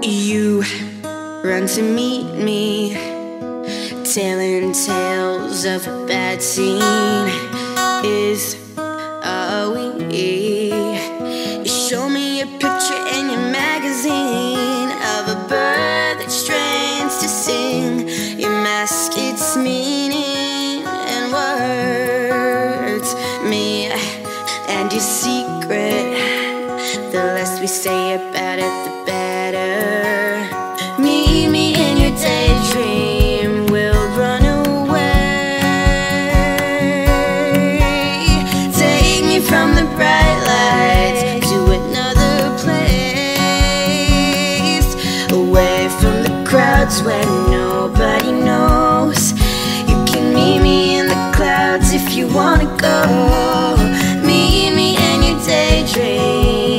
You run to meet me, telling tales of a bad scene. Is are we? You show me a picture in your magazine of a bird that strains to sing. You mask its meaning and words me and your secret. The less we say about it, the better. Meet me in your daydream, we'll run away. Take me from the bright lights to another place, away from the crowds where nobody knows. You can meet me in the clouds if you wanna go. Meet me in your daydream.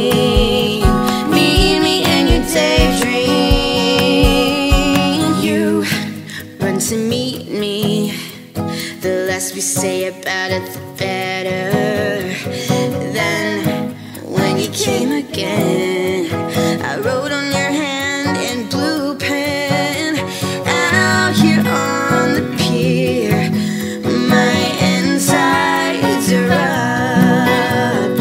To meet me, the less we say about it, the better. Then, when you came again, I wrote on your hand in blue pen, out here on the pier, my insides erupt.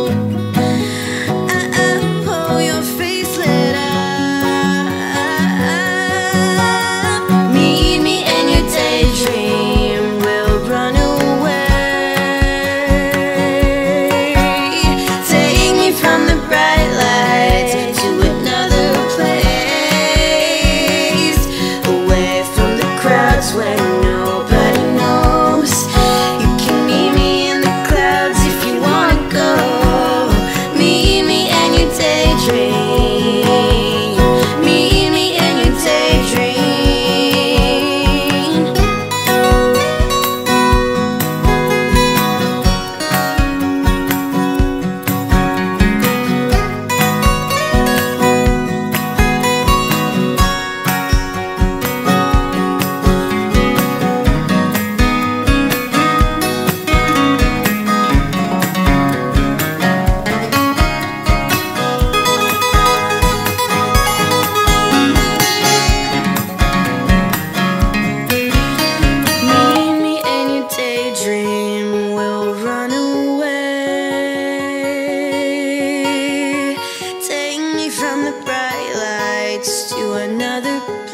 Oh, your face lit up. Dream, we'll run away. Take me from the bright lights to another place, away from the crowds where nobody knows. You can meet me in the clouds if you wanna go. Meet me in your daydream. Meet me in your daydream. We'll run away. Take me from the bright lights to another